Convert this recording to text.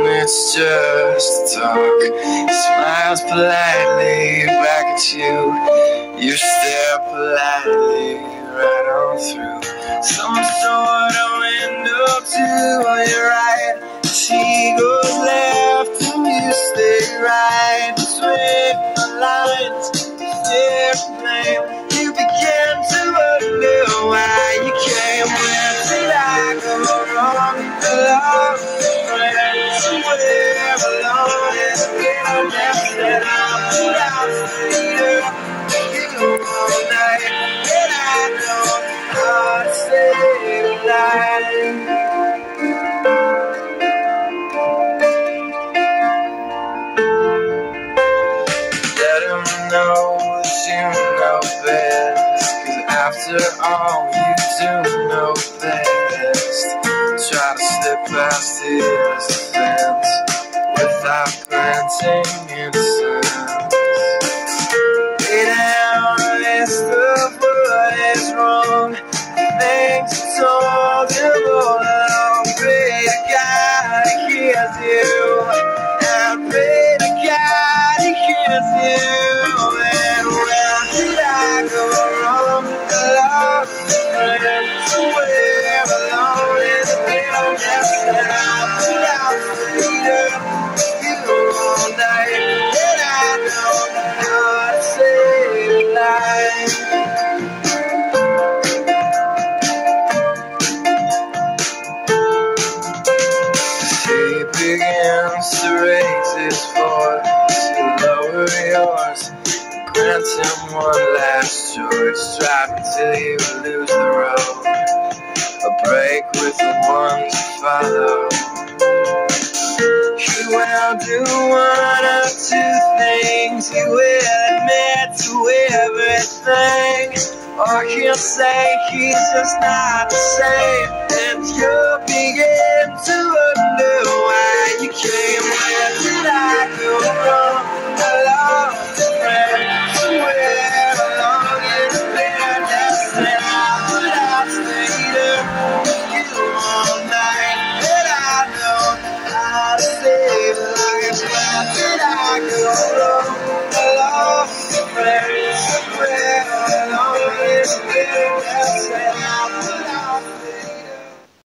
it's just talk. He smiles politely back at you. You stare politely right on through some sort of window to your right. She goes left and you stay right. Between the lines, stare plain. You begin to wonder why you came. Where did I go wrong? Lost friends somewhere alone in the middle. Just that I'm without freedom. All night, and I don't know how to stay alive. Let him know that you know best, 'cause after all you do know best. Try to slip past his defense without granting innocence. Lay down a list of what is wrong, things you told him all along. Pray to God he hears you, and pray to God he hears you. And where did I go wrong? Lost friends somewhere alone in the middle. Just that I'm without freedom. You all night, and I don't know how to save a life. He begins to raise his voice, you lower yours, grant him one last choice. Drive until you lose the road, a break with the one to follow. He will do one of two things. He will admit to everything, or he'll say he's just not the same, and you'll begin